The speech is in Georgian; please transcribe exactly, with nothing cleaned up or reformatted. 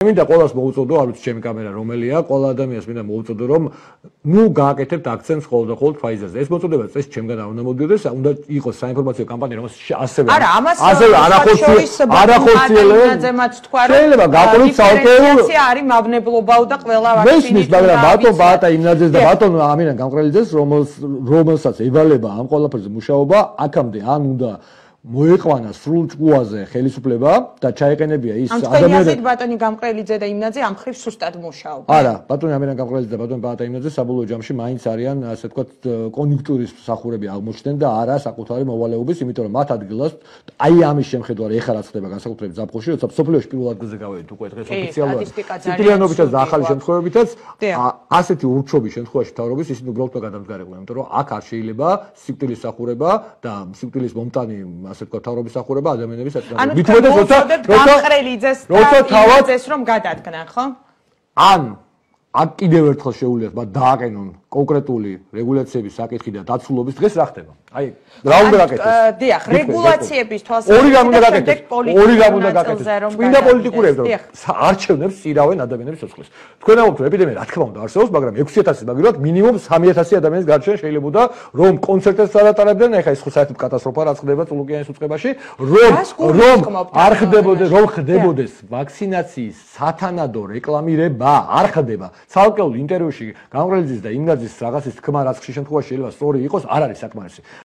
მინდა ყველას მოუწოდო, არ ვიცი ჩემი კამერა რომელია, ყველა ადამიანს მინდა მოუწოდო, რომ ნუ გააკეთებთ აქცენტს ხოლმე და ხოლმე Pfizer-ზე. ეს მოწოდება წეს ჩემგან არ უნდა მოდიოდეს, უნდა იყოს საინფორმაციო კამპანია, რომელიც ასევე არა, ამას ასევე არახორციელებს შეიძლება გაყოლოთ საალკოჰოლო არის მავნებლობაო და ყველა ვაქცინით მაგრამ ბატონ პაატა იმნაძეს და ბატონ ამირან გამყრელიძეს რომელსაც ევალება ამ ყველაფერზე მუშაობა აქამდე ან უნდა მოეყვანა სრულ ჭკუაზე ხელისუფლება და ჩაეყენებია ის ადამიანები ამ ბატონი გამყრელიძე და იმნაძე ამ ხრივ სუსტად მუშაობენ. არა, ბატონი ამირან გამყრელიძე და ბატონი პაატა იმნაძე საბოლოო ჯამში მაინც არიან, ასე ვთქვათ, კონიუნქტურის მსახურები აღმოჩნდნენ და არა საკუთარი მოვალეობის, იმიტომ რომ მათ ადგილას აი ამის შემხედვარი ეხლა რაც ხდება განსაკუთრებით ზაფხულში, როცა სოფლიოში პირველ ადგილზე გავედით უკვე დღეს ოფიციალურად სიტყვიანობითაც და ახალი შემთხვევებითაც ასეთი ურჩობის შემთხვევაში მთავრობის ისინი უბრალოდ გადამდგარებულან, იმიტომ რომ აქ არ შეიძლება სიკვდილის სახურება და სიკვდილის მომტანი ასე ვთქვათ თავრობის სახურება ადამიანების აწინააღმდეგ. მithumetes როცა გამყრელიძეს და იმნაძეს რომ გადადგნენ, ხო? ან აქ კიდევ ერთხელ შეუძლიათ მათ დააყენონ კონკრეტული რეგულაციების საკითხი და დაცულობის დღეს რა ხდება? აი, რა უნდა გაკეთდეს? დიახ, რეგულაციების თვალსაზრისით ორი რამ უნდა გაკეთდეს. ორი რამ უნდა გაკეთდეს. წმინდა პოლიტიკურები რომ არჩევნებს ირավენ ადამიანების სიცოცხლეს. თქვენ ამბობთ რომ ეპიდემია რა თქმა უნდა არსებობს, მაგრამ ექვსი ათასის მაგალითად მინიმუმ სამი ათასი ადამიანის გარჩენა შეიძლებოდა რომ კონცერტებს არატარებდნენ, ეხლა ეს ხო საერთოდ კატასტროფა რაც ხდება წულუკიანის უწყებაში, რომ რომ არ ხდებოდეს, რომ ხდებოდეს ვაქცინაციის სათანადო რეკლამირება, არ ხდება. ცალკეულ ინტერვიუში გამყრელიძის და იმნაძის რაღაცის თქმა რაც ხშირ შემთხვევაში შეიძლება სწორი იყოს, არ არის საკმარისი.